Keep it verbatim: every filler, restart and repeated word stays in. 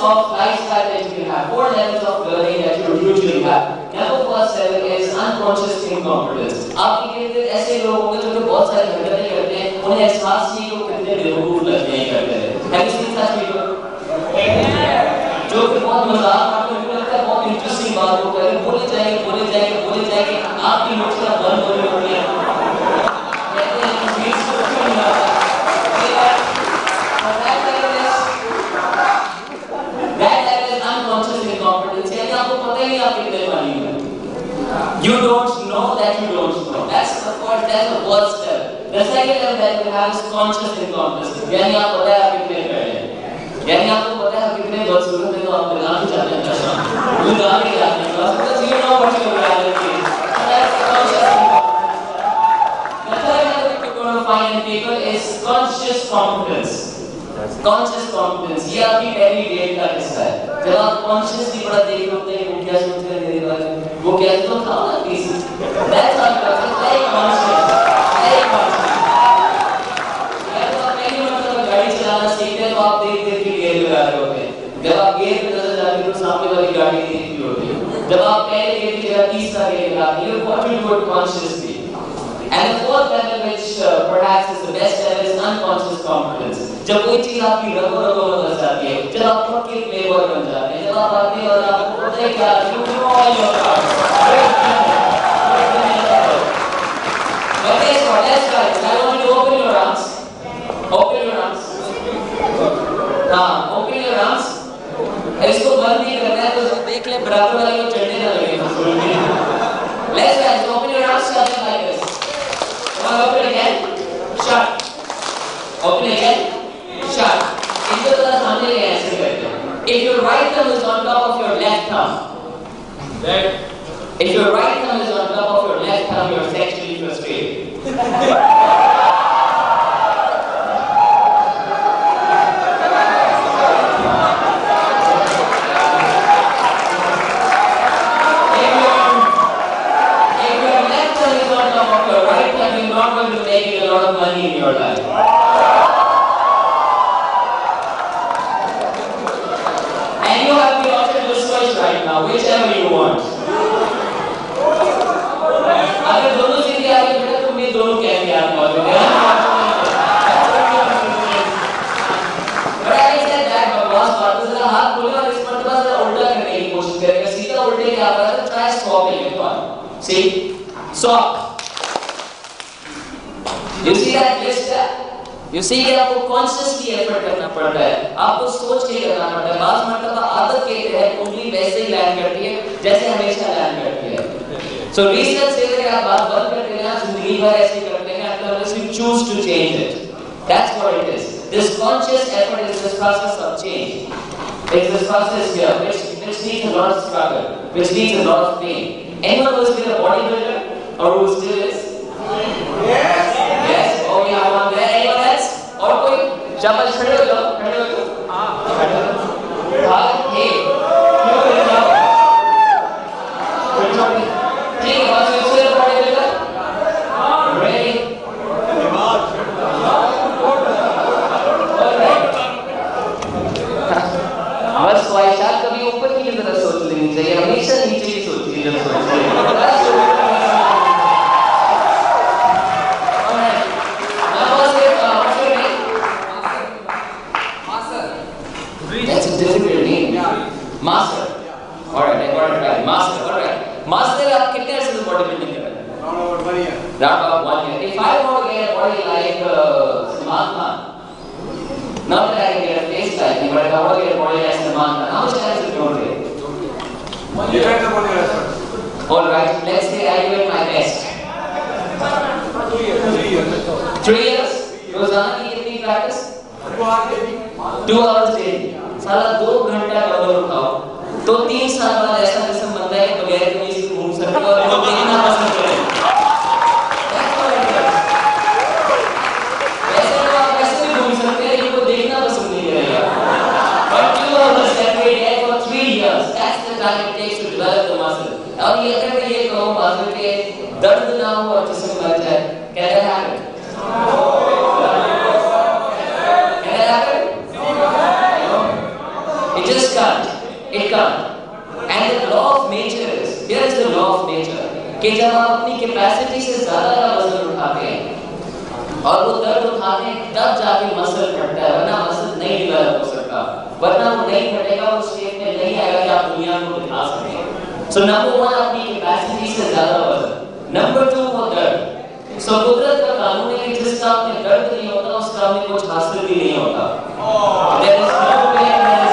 of lifestyle that you can have, four levels of learning that you usually have. Number first level is unconscious incompetence. आपके गिरद ऐसे लोग होंगे जो कि बहुत सारी हरकतें करते हैं, उन्हें एहसास नहीं कि वो कितने बेवकूफ लगते हैं करते हैं। Have you seen such people? जो कि बहुत मजाक करते हैं, लगता है बहुत इंटरेस्टिंग बात हो कर बोले जाएंगे, बोले जाएंगे, बोले जाएंगे, आपकी मुश्किल बंद होने वाली है। कहते हैं कि बीच में क्यों नहीं आता? You don't know that you don't know. That's the first, that's the first step. The second level that you have is conscious incompetence. यानी आप पता है आप कितने पढ़े हैं, यानी आपको पता है आप कितने बदसूरत हैं तो आप दिमाग ही जाते हैं कैसा, वो दिमाग ही जाते हैं बस because you know what you are doing. That's conscious incompetence. The third level that you're going to find in people is conscious competence. Conscious competence. ये आपकी पहली डेट का हिस्सा है। जब आप consciously बड़ा देख होते हैं वो क्या सोचते हैं मेरे बारे में, वो क्या तो खाओ ना please. That's how it is. Very conscious. Very conscious. जब आप पहली मरतबा गाड़ी चलाना सीखते हैं तो आप देख देख के गियर लगा रहे होते हैं। जब आप गियर पे नजर जाती है तो सामने वाली गाड़ी देख रही होती है। जब आप पहले गियर की जगह तीसरा गियर लगाती है, what you do it consciously. And the fourth level, which uh, perhaps is the best level, is unconscious competence. जब कोई चीज आपकी रगो रगो में बस जाती है, जब आप खुद के फ्लेवर बन जाते हैं, जब आप आते हैं और आपको पता है क्या, you know all your cards. But guess what? Let's try this. I want you to open your arms. Open your arms. हाँ, open your arms. इसको बंद नहीं करना है तो देख ले बराबर वाले को चढ़ने ना लगे। Let's try this. Open your arms. Shut them like this. Come on, open again. Shut. Open again. Shut. इसको थोड़ा सामने ले ऐसे करते हैं। If your right thumb is on top of your left thumb, then if your right thumb is on top of your left thumb, you're sexually frustrated. In your life. And you have the option to switch right now, whichever you want. अगर दोनों चीजें आगे बढ़े तो मैं दोनों कह दिया आपको। But I said that बकवास बात तो जरा हाथ खोलो और इस मर्तबा जरा उल्टा करने की कोशिश करेगा, सीधा उल्टे क्या आ रहा है, try swapping it on. See, swap. You see that list? You see कि आपको consciously effort करना पड़ता है, आपको सोच के करना पड़ता है। बात मतलब आदत के तहत उंगली वैसे ही लैंड करती है जैसे हमेशा लैंड करती है। So research says कि आप बात बंद कर देना जिंदगी भर ऐसे करते हैं unless you choose to change it. That's what it is. This conscious effort is this process of change. It's this process here which which needs a lot of struggle, which needs a lot of pain. Anyone who has been a bodybuilder or who still is? Yes. Yes. Oh, we have one there. Anyone else? और कोई? शाबाश, खड़े हो जाओ, खड़े हो जाओ। हाँ, खड़े हो जाओ। हाँ, हे, क्यों खड़े हो जाओ? ठीक है, बस इससे पढ़े लेकर। Ready? बस ख्वाहिशात कभी ऊपर की तरफ सोच लेनी चाहिए, हमेशा नीचे की सोचती है जब सोचती है। That's a difficult name. Master. Alright, I got it right. Master. Alright. Master, आप कितने अर्से से bodybuilding कर रहे हैं? Round about one year. Round about one year. If I want to get a body like uh, Salman Khan, not that I can get a face like him, but if I want to get a body like Salman Khan, how much time is it going to take? One year. Depends upon your effort. Alright, let's say I do it my best. Three years. Three years. Three years? रोजाना की कितनी practice? Two hours daily. साला दो घंटा double उठाओ तो तीन साल बाद ऐसा जिस्म बनता है बगैर कमीज के घूम सकते हो और लोग देखना पसंद करेंगे। वैसे तो आप ऐसे भी घूम सकते हैं लेकिन वो देखना पसंद नहीं करेगा। But two hours every day for three years. That's the time it takes to develop the muscle. और ये अगर मैं ये कहूँ muscle के दर्द ना हो और जिस्म बन जाए, can that happen? Can that happen? It just can't. And the law of nature is, here is the law of nature, कि जब आप अपनी कैपेसिटी से ज़्यादा का वजन उठाते हैं और वो दर्द उठाते हैं, तब जाके मसल फटता है, वरना मसल नहीं डिवेलप हो सकता, वरना वो नहीं फटेगा, वो शेप में नहीं आएगा कि आप दुनिया को दिखा सकें। So नंबर वन अपनी कैपेसिटी से ज़्यादा वजन, नंबर टू वो दर्द। So कुदरत का कानून है कि जिस काम में दर्द नहीं होता उस काम में कुछ हासिल भी नहीं होता। There is no pain